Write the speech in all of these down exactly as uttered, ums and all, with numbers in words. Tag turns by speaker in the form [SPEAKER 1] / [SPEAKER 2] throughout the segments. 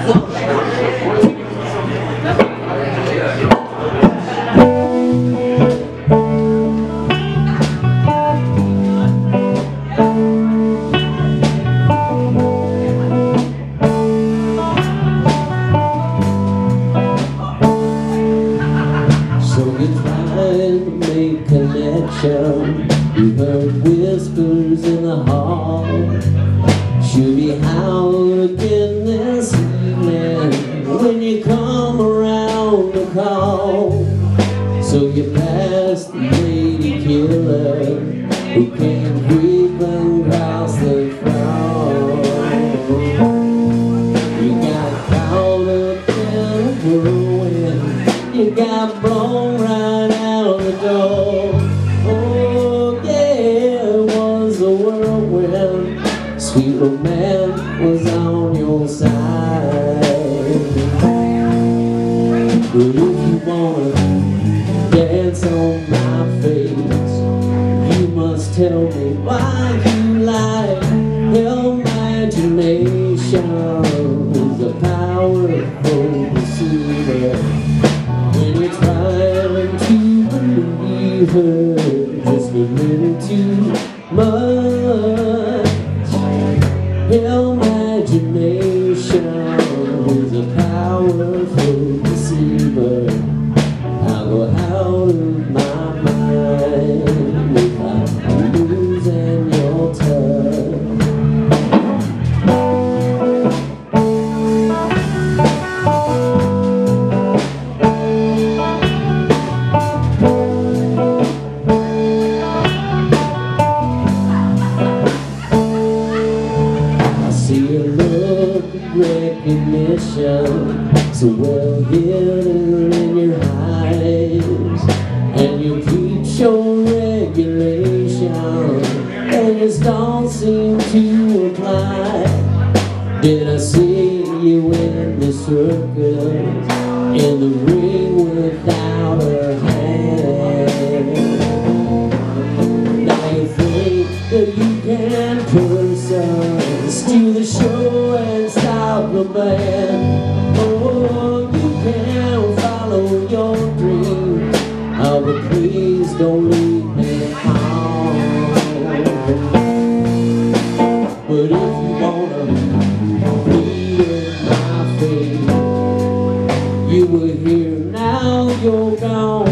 [SPEAKER 1] You heard whispers in the hall. She'll be out again this evening when you come around the call. So you passed the lady killer who came creeping across the floor. You got caught up in a whirlwind, you got blown right out the door. Sweet romance was on your side. But if you wanna dance on my face, you must tell me why you like imagination is a powerful deceiver. When you're trying to believe her just a little too much. Imagination is a powerful deceiver. I'll go out of my mind if I'm losing your touch. Recognition so well hidden in your eyes, and you preach your regulation and it don't seem to apply. Did I see you in the circus in the ring without a hand? Now you think that you can person steal the show and stop the band. Oh, you can follow your dreams, oh, but please don't leave me home. But if you wanna bleed in my face, you were here, now you're gone.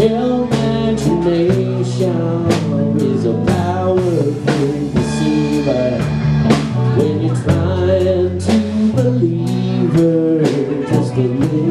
[SPEAKER 1] Imagination is a powerful deceiver. When you're trying to believe her just a little